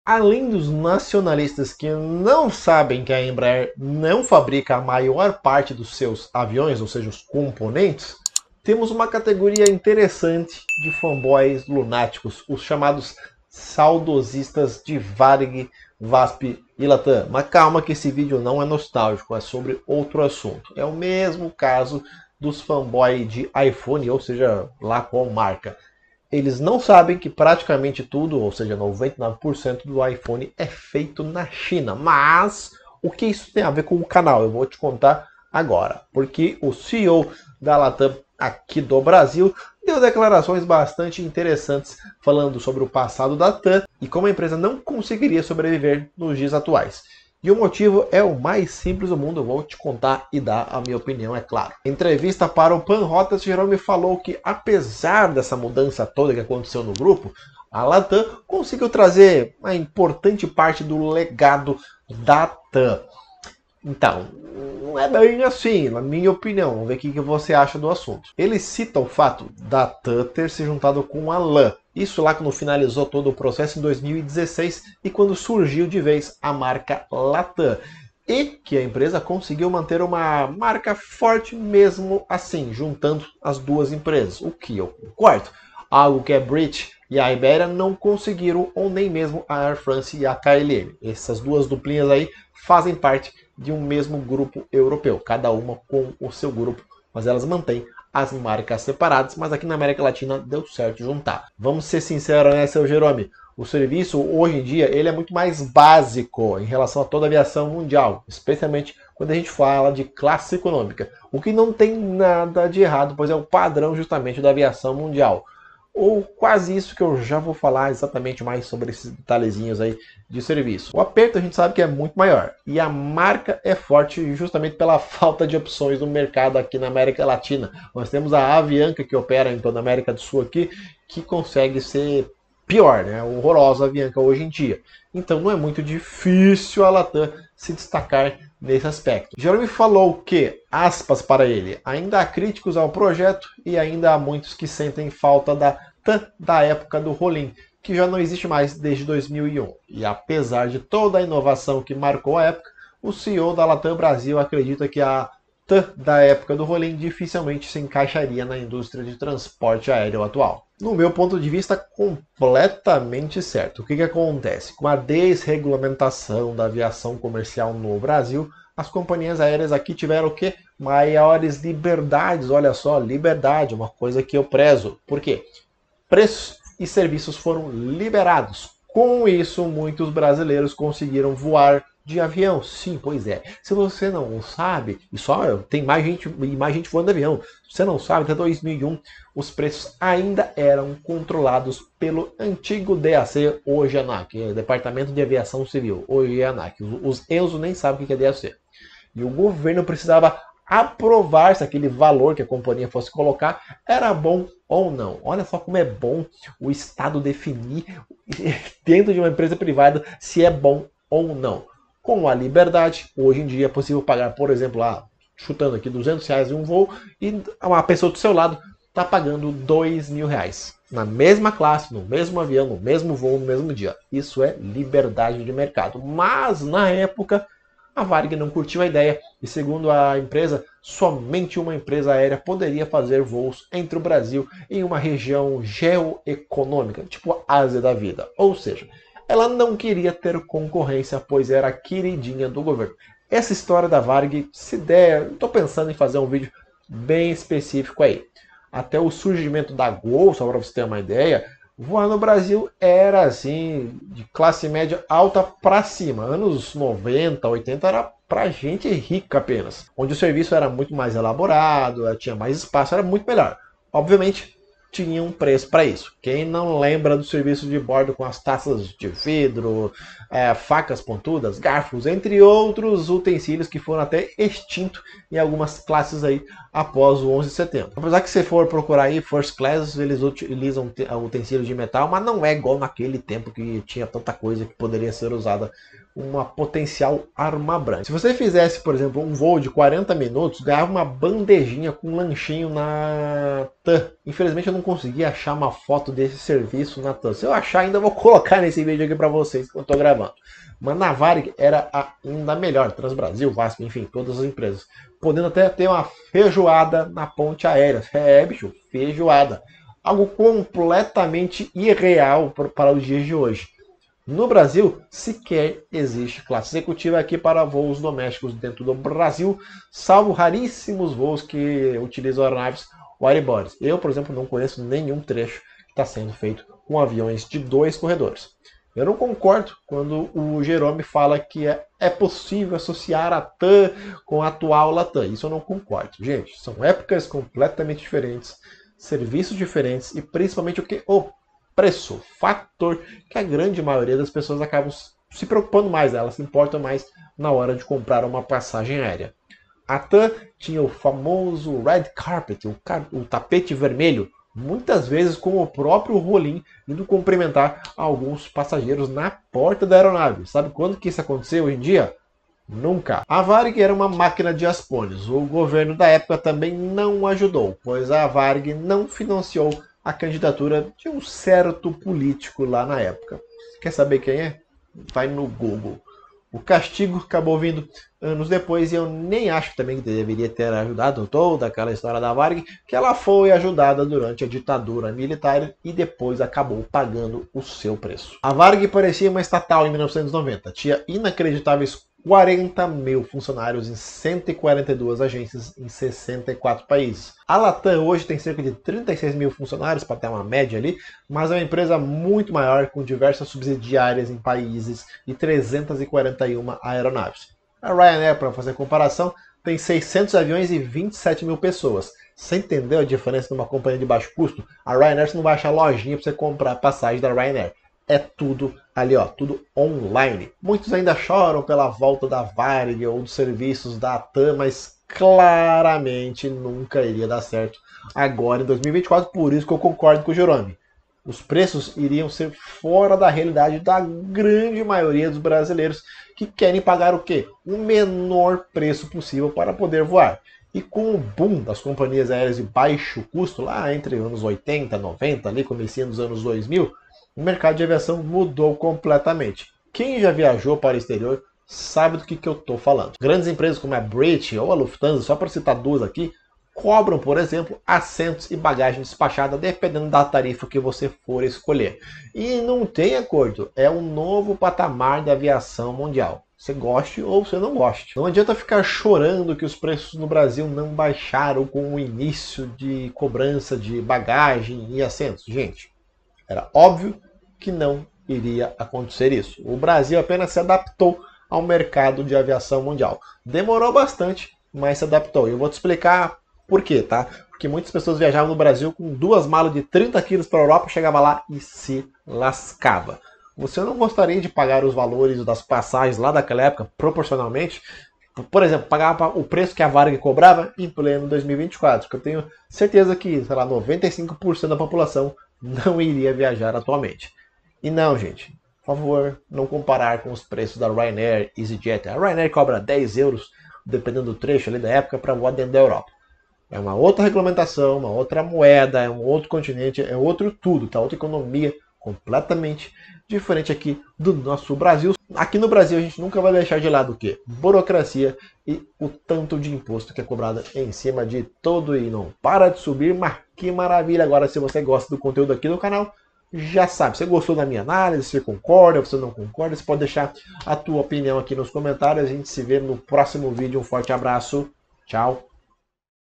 Além dos nacionalistas que não sabem que a Embraer não fabrica a maior parte dos seus aviões, ou seja, os componentes, temos uma categoria interessante de fanboys lunáticos, os chamados saudosistas de Varig, VASP e Latam. Mas calma que esse vídeo não é nostálgico, é sobre outro assunto. É o mesmo caso dos fanboys de iPhone, ou seja, lá qual marca. Eles não sabem que praticamente tudo, ou seja, 99% do iPhone é feito na China. Mas o que isso tem a ver com o canal? Eu vou te contar agora. Porque o CEO da Latam aqui do Brasil deu declarações bastante interessantes falando sobre o passado da TAM e como a empresa não conseguiria sobreviver nos dias atuais. E o motivo é o mais simples do mundo, eu vou te contar e dar a minha opinião, é claro. Em entrevista para o Panrotas, Jerome falou que apesar dessa mudança toda que aconteceu no grupo, a Latam conseguiu trazer uma importante parte do legado da TAM. Então, não é bem assim, na minha opinião. Vamos ver o que você acha do assunto. Ele cita o fato da TAM ter se juntado com a LAN. Isso lá quando finalizou todo o processo em 2016 e quando surgiu de vez a marca Latam. E que a empresa conseguiu manter uma marca forte mesmo assim, juntando as duas empresas. O que eu concordo. Algo que a British e a Iberia não conseguiram, ou nem mesmo a Air France e a KLM. Essas duas duplinhas aí fazem parte de um mesmo grupo europeu, cada uma com o seu grupo, mas elas mantêm as marcas separadas, mas aqui na América Latina deu certo juntar. Vamos ser sinceros, né, seu Jerome? O serviço, hoje em dia, ele é muito mais básico em relação a toda a aviação mundial, especialmente quando a gente fala de classe econômica, o que não tem nada de errado, pois é o padrão justamente da aviação mundial. Ou quase isso que eu já vou falar exatamente mais sobre esses detalhezinhos aí de serviço. O aperto a gente sabe que é muito maior e a marca é forte justamente pela falta de opções no mercado aqui na América Latina. Nós temos a Avianca que opera em toda a América do Sul aqui, que consegue ser pior, né? Horrorosa a Avianca hoje em dia. Então não é muito difícil a Latam se destacar nesse aspecto. Jerome falou que, aspas para ele, ainda há críticos ao projeto e ainda há muitos que sentem falta da TAM da época do Rolim, que já não existe mais desde 2001. E apesar de toda a inovação que marcou a época, o CEO da Latam Brasil acredita que a TAM da época do Rolim dificilmente se encaixaria na indústria de transporte aéreo atual. No meu ponto de vista, completamente certo. O que acontece? Com a desregulamentação da aviação comercial no Brasil, as companhias aéreas aqui tiveram o quê? Maiores liberdades. Olha só, liberdade, uma coisa que eu prezo. Por quê? Preços e serviços foram liberados. Com isso, muitos brasileiros conseguiram voar de avião. Sim, pois é. Se você não sabe, e só tem mais gente voando de avião. Se você não sabe, até 2001 os preços ainda eram controlados pelo antigo DAC, hoje ANAC, Departamento de Aviação Civil, hoje ANAC. Os EUSO nem sabem o que é DAC. E o governo precisava aprovar se aquele valor que a companhia fosse colocar era bom ou não. Olha só como é bom o Estado definir dentro de uma empresa privada se é bom ou não. Com a liberdade, hoje em dia é possível pagar, por exemplo, lá, chutando aqui R$200 em um voo e uma pessoa do seu lado está pagando R$2.000 na mesma classe, no mesmo avião, no mesmo voo, no mesmo dia. Isso é liberdade de mercado. Mas na época a Varig não curtiu a ideia e, segundo a empresa, somente uma empresa aérea poderia fazer voos entre o Brasil em uma região geoeconômica, tipo a Ásia da vida. Ou seja, ela não queria ter concorrência, pois era a queridinha do governo. Essa história da Varig, se der, estou pensando em fazer um vídeo bem específico aí. Até o surgimento da Gol, só para você ter uma ideia, voar no Brasil era assim, de classe média alta para cima. Anos 90, 80 era para gente rica apenas. Onde o serviço era muito mais elaborado, tinha mais espaço, era muito melhor. Obviamente, tinha um preço para isso. Quem não lembra do serviço de bordo com as taças de vidro, facas pontudas, garfos, entre outros utensílios que foram até extintos em algumas classes aí após o 11 de setembro. Apesar que se for procurar aí, First Class, eles utilizam utensílios de metal, mas não é igual naquele tempo que tinha tanta coisa que poderia ser usada uma potencial arma branca. Se você fizesse, por exemplo, um voo de 40 minutos, ganhava uma bandejinha com um lanchinho na TAM. Infelizmente eu não consegui achar uma foto desse serviço na TAM. Se eu achar, ainda vou colocar nesse vídeo aqui para vocês que eu estou gravando. Mas na Varig era ainda melhor, Transbrasil, Vasco, enfim, todas as empresas. Podendo até ter uma feijoada na ponte aérea. Bicho, feijoada. Algo completamente irreal para os dias de hoje. No Brasil, sequer existe classe executiva aqui para voos domésticos dentro do Brasil, salvo raríssimos voos que utilizam aeronaves widebodies. Eu, por exemplo, não conheço nenhum trecho que está sendo feito com aviões de 2 corredores. Eu não concordo quando o Jerome fala que é possível associar a TAM com a atual Latam. Isso eu não concordo. Gente, são épocas completamente diferentes, serviços diferentes e principalmente o que? O preço, fator que a grande maioria das pessoas acabam se preocupando mais, elas se importam mais na hora de comprar uma passagem aérea. A TAM tinha o famoso red carpet, o tapete vermelho, muitas vezes com o próprio rolim indo cumprimentar alguns passageiros na porta da aeronave. Sabe quando que isso aconteceu hoje em dia? Nunca. A Varig era uma máquina de aspones. O governo da época também não ajudou, pois a Varig não financiou a candidatura de um certo político lá na época. Quer saber quem é? Vai no Google. O castigo acabou vindo anos depois e eu nem acho também que deveria ter ajudado toda aquela história da Varig, que ela foi ajudada durante a ditadura militar e depois acabou pagando o seu preço. A Varig parecia uma estatal em 1990, tinha inacreditáveis 40 mil funcionários em 142 agências em 64 países. A Latam hoje tem cerca de 36 mil funcionários, para ter uma média ali, mas é uma empresa muito maior, com diversas subsidiárias em países e 341 aeronaves. A Ryanair, para fazer comparação, tem 600 aviões e 27 mil pessoas. Você entendeu a diferença de uma companhia de baixo custo? A Ryanair você não vai achar lojinha para você comprar passagem da Ryanair. É tudo ali, ó, tudo online. Muitos ainda choram pela volta da Varig ou dos serviços da TAM, mas claramente nunca iria dar certo agora em 2024, por isso que eu concordo com o Jerome. Os preços iriam ser fora da realidade da grande maioria dos brasileiros que querem pagar o quê? O menor preço possível para poder voar. E com o boom das companhias aéreas de baixo custo, lá entre anos 80, 90, ali comecinho dos anos 2000, o mercado de aviação mudou completamente. Quem já viajou para o exterior sabe do que eu estou falando. Grandes empresas como a British ou a Lufthansa, só para citar duas aqui, cobram, por exemplo, assentos e bagagem despachada dependendo da tarifa que você for escolher. E não tem acordo, é um novo patamar da aviação mundial. Você goste ou você não goste. Não adianta ficar chorando que os preços no Brasil não baixaram com o início de cobrança de bagagem e assentos. Gente, era óbvio que não iria acontecer isso. O Brasil apenas se adaptou ao mercado de aviação mundial. Demorou bastante, mas se adaptou. E eu vou te explicar por quê, tá? Porque muitas pessoas viajavam no Brasil com 2 malas de 30 quilos para a Europa, chegava lá e se lascava. Você não gostaria de pagar os valores das passagens lá daquela época proporcionalmente? Por exemplo, pagar o preço que a Varig cobrava em pleno 2024, porque eu tenho certeza que, sei lá, 95% da população não iria viajar atualmente. E não, gente, por favor, não comparar com os preços da Ryanair, EasyJet. A Ryanair cobra 10 euros, dependendo do trecho ali da época, para voar dentro da Europa. É uma outra regulamentação, uma outra moeda, é um outro continente, é outro tudo, tá? Outra economia completamente diferente aqui do nosso Brasil. Aqui no Brasil a gente nunca vai deixar de lado o quê? Burocracia e o tanto de imposto que é cobrado em cima de todo e não para de subir, mas que maravilha. Agora, se você gosta do conteúdo aqui do canal, já sabe, você gostou da minha análise, você concorda, você não concorda, você pode deixar a tua opinião aqui nos comentários. A gente se vê no próximo vídeo. Um forte abraço, tchau.